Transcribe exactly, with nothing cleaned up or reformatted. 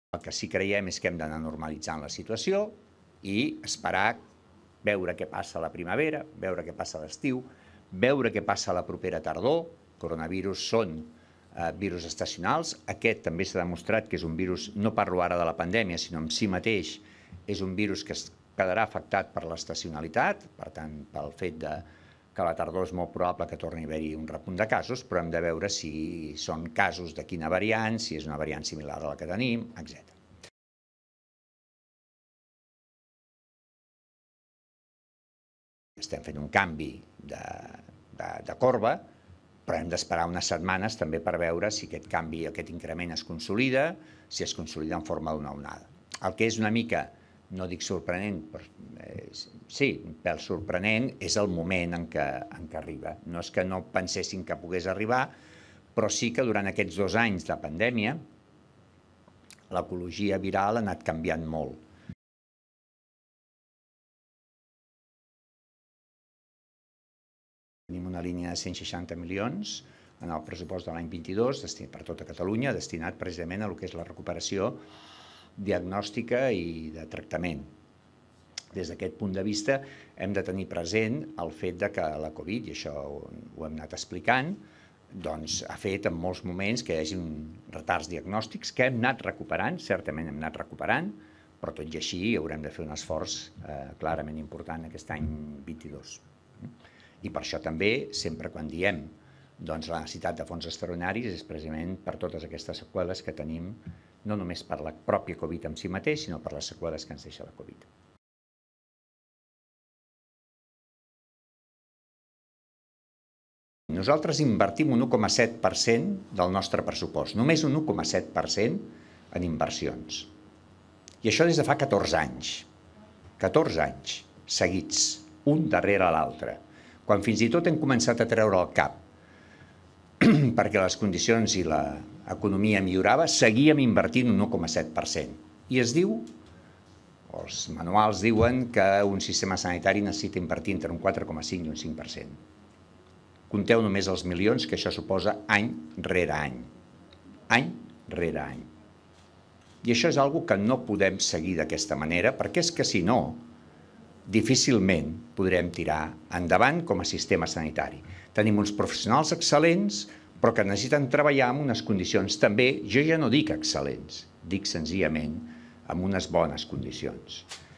El que sí creiem és que hem d'anar normalitzant la situació i esperar, veure què passa a la primavera, veure què passa a l'estiu, veure què passa a la propera tardor. Coronavirus són eh, virus estacionals. Aquest també s'ha demostrat que és un virus, no parlo ara de la pandèmia, sinó en si mateix, és un virus que es quedarà afectat per l'estacionalitat, per tant, pel fet de que a la tardor és molt probable que torni a haver-hi un repunt de casos, però hem de veure si són casos de quina variant, si és una variant similar a la que tenim, etcètera. Estem fent un canvi de, de, de corba, però hem d'esperar unes setmanes també per veure si aquest canvi, aquest increment es consolida, si es consolida en forma d'una onada. El que és una mica, no dic sorprenent, però eh, sí, un pèl sorprenent, és el moment en què, en què arriba. No és que no pensessin que pogués arribar, però sí que durant aquests dos anys de pandèmia l'ecologia viral ha anat canviant molt. Tenim una línia de cent seixanta milions en el pressupost de l'any vint-i-dos per tota Catalunya, destinat precisament a el que és la recuperació diagnòstica i de tractament. Des d'aquest punt de vista hem de tenir present el fet de que la Covid, i això ho hem anat explicant, doncs ha fet en molts moments que hi hagi retards diagnòstics que hem anat recuperant, certament hem anat recuperant, però tot i així haurem de fer un esforç eh, clarament important aquest any vint-i-dos. I per això també, sempre quan diem doncs, la necessitat de fons extraordinaris és precisament per totes aquestes seqüeles que tenim, no només per la pròpia Covid en si mateix, sinó per les seqüeles que ens deixa la Covid. Nosaltres invertim un u coma set per cent del nostre pressupost, només un u coma set per cent en inversions. I això des de fa catorze anys, catorze anys seguits, un darrere l'altre, quan fins i tot hem començat a treure el cap perquè les condicions i l'economia millorava, seguíem invertint un u coma set per cent. I es diu, els manuals diuen que un sistema sanitari necessita invertir entre un quatre coma cinc i un cinc per cent. Compteu només els milions que això suposa any rere any. Any rere any. I això és una cosa que no podem seguir d'aquesta manera, perquè és que si no, difícilment podrem tirar endavant com a sistema sanitari. Tenim uns professionals excel·lents, però que necessiten treballar en unes condicions també, jo ja no dic excel·lents, dic senzillament en unes bones condicions.